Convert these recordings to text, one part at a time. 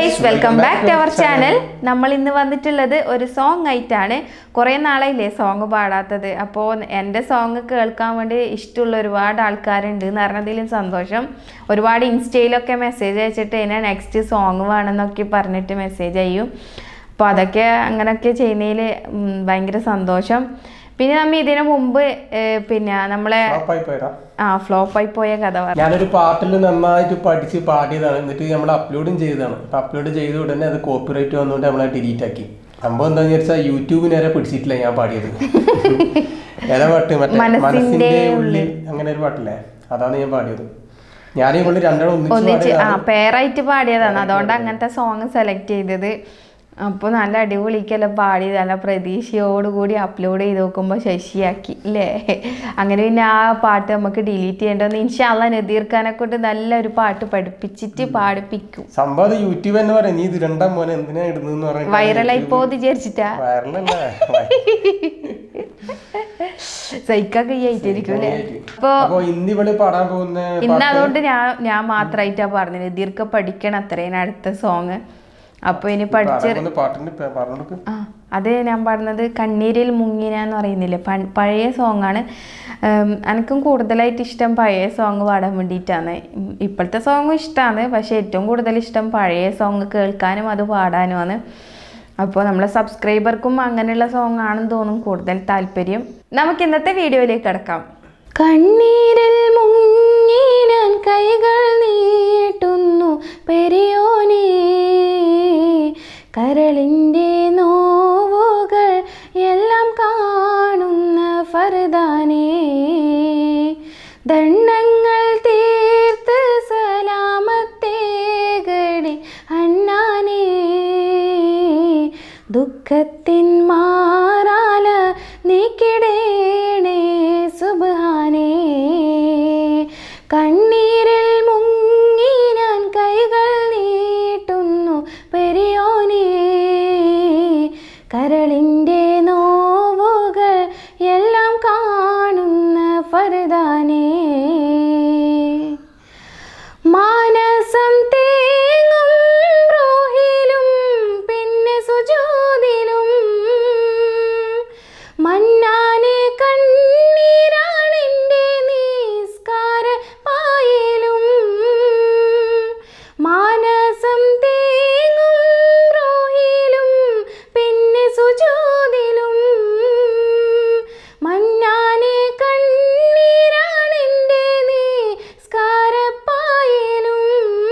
guys, welcome back to our channel. നമ്മൾ ഇന്ന് വന്നിട്ടുള്ളത് ഒരു സോങ് ആയിട്ടാണ്. കുറേ നാളായില്ലേ സോങ് പാടാത്തത്. അപ്പോൾ എൻ്റെ സോങ് കേൾക്കാൻ വേണ്ടി ഇഷ്ടമുള്ള ഒരുപാട് ആൾക്കാരുണ്ട് എന്ന് പറഞ്ഞതിലും സന്തോഷം. ഒരുപാട് ഇൻസ്റ്റയിലൊക്കെ മെസ്സേജ് അയച്ചിട്ട് എന്നെ നെക്സ്റ്റ് സോങ് വേണമെന്നൊക്കെ പറഞ്ഞിട്ട് മെസ്സേജ് ചെയ്യും. അപ്പോൾ അതൊക്കെ അങ്ങനെയൊക്കെ ചെയ്യുന്നതിൽ ഭയങ്കര സന്തോഷം. പിന്നെ നമ്മൾ ഇതിനു മുമ്പ് പിന്നെ നമ്മളെ ഫ്ലോപ്പായി പോയ കഥ ഞാനൊരു പാട്ടിൽ നന്നായിട്ട് പഠിച്ച് പാടിയതാണ്. എന്നിട്ട് നമ്മൾ അപ്ലോഡും ചെയ്തതാണ്. അപ്ലോഡ് ചെയ്ത ഉടനെ അത് കോപ്പിറൈറ്റ് വന്നുകൊണ്ട് നമ്മളെ ഡിലീറ്റ് ആക്കി. സംഭവം എന്താണെന്ന് വെച്ചാൽ യൂട്യൂബ് നേരെ പിടിച്ചിട്ടില്ല ഞാൻ പാടിയത്. ഏതാ പാട്ട്? മറ്റേ മനസ്സിന്റെ ഉള്ളിൽ അങ്ങനെ ഒരു പാട്ടില്ലേ, അതാണ് ഞാൻ പാടിയത്. ഞാനീ കൊണ്ട് രണ്ടെണ്ണം ഒന്നിച്ച് പേരായിട്ട് പാടിയതാണ്. അതുകൊണ്ട് അങ്ങനത്തെ സോങ് സെലക്ട് ചെയ്തത്. അപ്പോൾ നല്ല അടിപൊളിക്കെല്ലാം പാടി നല്ല പ്രതീക്ഷയോടുകൂടി അപ്ലോഡ് ചെയ്ത് നോക്കുമ്പോൾ ശശിയാക്കി അല്ലേ. അങ്ങനെ പിന്നെ ആ പാട്ട് നമുക്ക് ഡിലീറ്റ് ചെയ്യേണ്ടതെന്ന് ഇൻഷാ അല്ലാഹ് നദീർഖാനെ കൊണ്ട് നല്ലൊരു പാട്ട് പഠിപ്പിച്ചിട്ട് പാടിപ്പിക്കും. സംഭവം യൂട്യൂബ് എന്ന് പറയാം. നീ ഇത് രണ്ടാം മോനെ എന്തിനാ ഇടുന്നു പറഞ്ഞാൽ വൈറലായി പോന്ന് വിചാരിച്ചിട്ടാ. സഹിക്കൊക്കെ ആയിട്ടായിരിക്കും അല്ലേ. അപ്പൊ ഇന്ന് അതുകൊണ്ട് ഞാൻ മാത്രമായിട്ടാ പറഞ്ഞത് നദീർക്ക് പഠിക്കണം അത്രയും അടുത്ത സോങ്. അപ്പോൾ ഇനി അത് ഞാൻ പാടുന്നത് കണ്ണീരിൽ മുങ്ങി നjan എന്ന് പറയുന്നില്ലേ, പഴയ സോങ്ങാണ്. എനിക്കും കൂടുതലായിട്ട് ഇഷ്ടം പഴയ സോങ് പാടാൻ വേണ്ടിയിട്ടാണ്. ഇപ്പോഴത്തെ സോങ്ങും ഇഷ്ടമാണ്, പക്ഷേ ഏറ്റവും കൂടുതൽ ഇഷ്ടം പഴയ സോങ് കേൾക്കാനും അത് പാടാനുമാണ്. അപ്പോൾ നമ്മളെ സബ്സ്ക്രൈബർക്കും അങ്ങനെയുള്ള സോങ് ആണെന്ന് തോന്നും കൂടുതൽ താല്പര്യം. നമുക്ക് ഇന്നത്തെ വീഡിയോയിലേക്ക് കിടക്കാം. കണ്ണീരിൽ മുങ്ങി ഞാൻ കൈകൾ നീട്ടുന്നു പെരിയോനേ, കരളിൻ്റെ നോവുകൾ എല്ലാം കാണുന്ന ഫർദാനേ, ദണ്ഡങ്ങൾ തീർത്ത് സലാമത്തേകടി അന്നാനേ, ദുഃഖത്തിൻ മാറാല നീക്കിടേണേ സുബ്ഹാനേ, കണ്ണീരിൽ മുങ്ങി ഞാൻ കൈകൾ നീട്ടുന്നു പെരിയോനേ, കരളിൻ്റെ നോവുകൾ എല്ലാം കാണുന്ന ഫർദാനേ, മാനസം തേങ്ങും റൂഹിലും പിന്നെ സുജൂദിലും മന്നാനെ കണ്ണീരാണെൻ്റെ നിസ്കാര പായലും, മാനസം തേങ്ങും റൂഹിലും പിന്നെ സുജൂദിലും മന്നാനെ കണ്ണീരാണെൻ്റെ നിസ്കാര പായലും,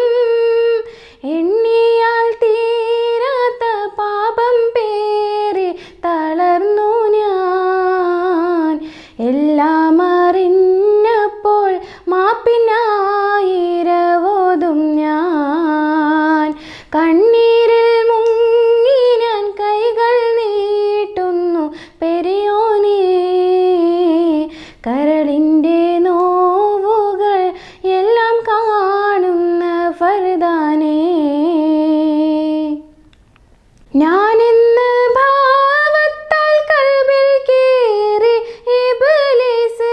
എണ്ണിയാൽ തീരാത്ത പാപം പേറി തളർന്നു ഞാൻ, എല്ലാം അറിഞ്ഞപ്പോൾ മാപ്പിനായിരവോതും ഞാൻ, കണ്ണീരിൽ മുങ്ങി ഞാൻ കൈകൾ നീട്ടുന്നു പെരിയോനേ, കരളിൻ്റെ നോവുകൾ എല്ലാം കാണുന്ന ഫർദാനേ, ഞാനെന്ന് ഭാവത്താൽ കൽബിൽ കേറി ഇബ്ലീസ്,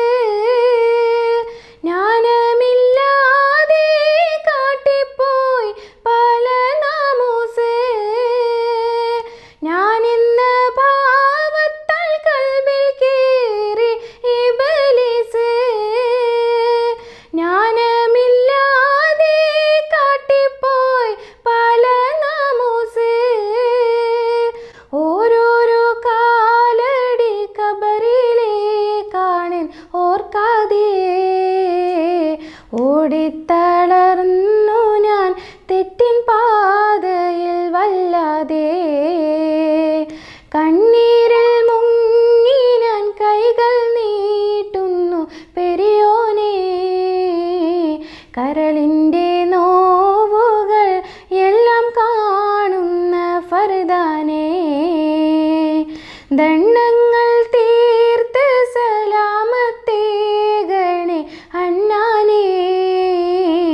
ജ്ഞാനമില്ലാതെ കാട്ടിപ്പോയി പല നാമൂസ്, ഞാനെന്ന് ഭാവത്താൽ കൽബിൽ കേറി ഇബ്ലീസ്, ജ്ഞാനമില്ലാതെ കാട്ടിപ്പോയി പല നാമൂസ്, ഓരോരോ കാലടി കബറിലേക്കാണ് ഓർക്കാതെ, ഓടിത്തളർന്നു ഞാൻ തെറ്റിൻ പാതയിൽ വല്ലാതെ, കണ്ണീരിൽ മുങ്ങി ഞാൻ കൈകൾ നീട്ടുന്നു പെരിയോനേ, കരളിൻ്റെ നോവുകൾ എല്ലാം കാണുന്ന ഫർദാനേ, ദണ്ഡങ്ങൾ തീർത്ത് സലാമത്തേകണേ അന്നാനേ,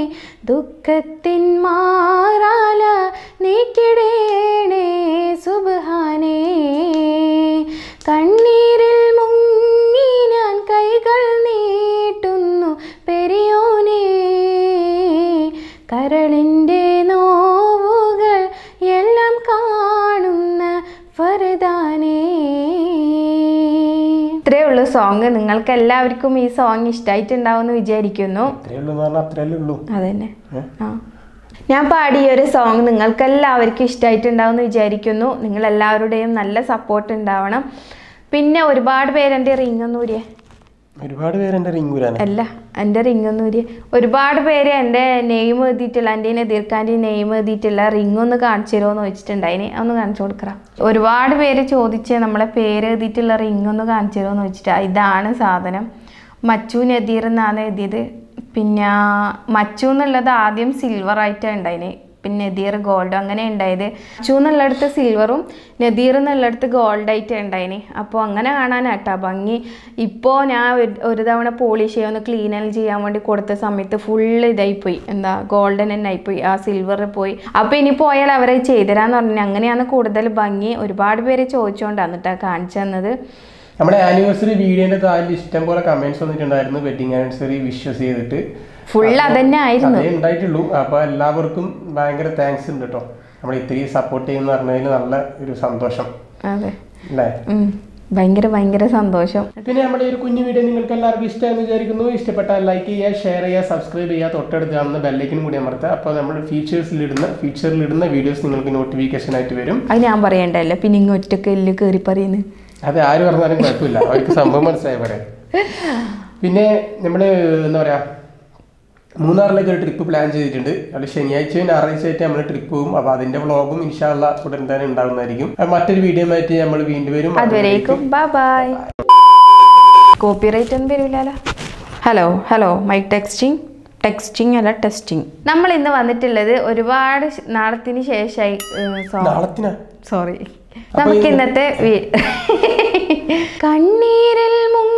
സോങ്. നിങ്ങൾക്ക് എല്ലാവർക്കും ഈ സോങ് ഇഷ്ടമായിട്ടുണ്ടാവുമെന്ന് വിചാരിക്കുന്നു. അതന്നെ ഞാൻ പാടിയ ഒരു സോങ് നിങ്ങൾക്ക് എല്ലാവർക്കും ഇഷ്ടമായിട്ടുണ്ടാവുമെന്ന് വിചാരിക്കുന്നു. നിങ്ങളെല്ലാവരുടെയും നല്ല സപ്പോർട്ട് ഉണ്ടാവണം. പിന്നെ ഒരുപാട് പേരെൻ്റെ റിംഗ് ഒന്നും ഊരിയേ. ഒരുപാട് പേര് എൻ്റെ റിംഗ് ഊരാൻ അല്ല, എൻ്റെ റിംഗ് ഒന്നും ഊരിയേ. ഒരുപാട് പേര് എൻ്റെ നെയിം എഴുതിയിട്ടുള്ള, എൻ്റെ നദീർക്കാൻ്റെ നെയിം എഴുതിയിട്ടുള്ള റിംഗ് ഒന്ന് കാണിച്ചു തരുമോ എന്ന് ചോദിച്ചിട്ടുണ്ടായിന്. അതൊന്ന് കാണിച്ചു കൊടുക്കാം. ഒരുപാട് പേര് ചോദിച്ച് നമ്മളെ പേര് എഴുതിയിട്ടുള്ള റിംഗ് ഒന്ന് കാണിച്ചു തരുമോ എന്ന് ചോദിച്ചിട്ടാ. ഇതാണ് സാധനം. മച്ചു നദീർ എന്നാണ് എഴുതിയത്. പിന്നെ മച്ചു എന്നുള്ളത് ആദ്യം സിൽവർ ആയിട്ടാണ് ഉണ്ടായിന്, പിന്നെ നദീർ ഗോൾഡ് അങ്ങനെ ഉണ്ടായത്. മച്ചു എന്നുള്ളിടത്ത് സിൽവറും നദീർ എന്നുള്ളിടത്ത് ഗോൾഡായിട്ട് ഉണ്ടായിന്. അപ്പോൾ അങ്ങനെ കാണാനാട്ടാ ഭംഗി. ഇപ്പോൾ ഞാൻ ഒരു തവണ പോളിഷ് ചെയ്യാൻ ക്ലീൻ ചെയ്യാൻ വേണ്ടി കൊടുത്ത സമയത്ത് ഫുള്ള് ഇതായിപ്പോയി, എന്താ ഗോൾഡൻ തന്നെ ആയിപ്പോയി, ആ സിൽവർ പോയി. അപ്പോൾ ഇനി പോയാൽ അവരെ ചെയ്തുതരാന്ന് പറഞ്ഞു. അങ്ങനെയാണ് കൂടുതൽ ഭംഗി. ഒരുപാട് പേര് ചോദിച്ചുകൊണ്ടാണ് കേട്ടോ കാണിച്ചു തന്നത്. നമ്മുടെ ആനിവേഴ്സറി വീഡിയോന്റെ താഴെ ഇഷ്ടം പോലെ കമന്റ്സ് വന്നിട്ടുണ്ടായിരുന്നു. വെഡിങ് ആനിവേഴ്സറി വിഷസ് ചെയ്തിട്ട് ഫുൾ അതന്നെ ആയിരുന്നു ഉണ്ടായിട്ടുള്ളൂ. അപ്പൊ എല്ലാവർക്കും ഭയങ്കര താങ്ക്സ് ഉണ്ട് കേട്ടോ. നമ്മൾ ഇത്രയും സപ്പോർട്ട് ചെയ്യുന്ന പറഞ്ഞതിൽ നല്ല ഒരു സന്തോഷം. അതെ അല്ലേ? ഭയങ്കര സന്തോഷം. പിന്നെ നമ്മുടെ ഒരു കുഞ്ഞു വീഡിയോ നിങ്ങൾക്ക് എല്ലാവർക്കും ഇഷ്ടമാണെന്ന് വിചാരിക്കുന്നു. ഇഷ്ടപ്പെട്ടാൽ ലൈക്ക് ചെയ്യുക, ഷെയർ ചെയ്യുക, സബ്സ്ക്രൈബ് ചെയ്യുക, തൊട്ടടുത്ത് കാണുന്ന ബെല്ലൈക്കനും കൂടി അമർത്തുക. അപ്പോൾ നമ്മൾ ഫീച്ചറിലിടുന്ന വീഡിയോസ് നിങ്ങൾക്ക് നോട്ടിഫിക്കേഷൻ ആയിട്ട് വരും. അത് ഞാൻ പറയണ്ടല്ലോ, പിന്നെ ഇങ്ങ് ഒറ്റക്ക് എല്ലാം കയറി പറയുന്നത്. അത് ആര് പറഞ്ഞാലും കുഴപ്പമില്ല, അവർക്ക് സംഭവം മനസ്സിലായി പറയാം. പിന്നെ നമ്മൾ എന്താ പറയുക, മൂന്നാറിലേക്ക് ഒരു ട്രിപ്പ് പ്ലാൻ ചെയ്തിട്ടുണ്ട്. അത് ശനിയാഴ്ചയും ഞായറാഴ്ച ആയിട്ട് നമ്മൾ ട്രിപ്പ് പോകും. അപ്പോൾ അതിന്റെ വ്ളോഗും ഇൻഷാ അല്ലാഹ് ഉടൻ തന്നെ ഉണ്ടാകുന്നതായിരിക്കും. മറ്റൊരു വീഡിയോ ആയിട്ട് നമ്മൾ വീണ്ടും വരും. അതുവരേക്കും ബൈ. കോപ്പിറൈറ്റ് ഒന്നും വരില്ലല്ലോ. ഹലോ മൈക്ക് ടെക്സ്റ്റിംഗ് അല്ല ടെസ്റ്റിംഗ്. നമ്മൾ ഇന്ന് വന്നിട്ടുള്ളത് ഒരുപാട് നാളത്തിന് ശേഷമായി. സോറി, നമുക്ക് ഇന്നത്തെ കണ്ണീരിൽ മുങ്ങി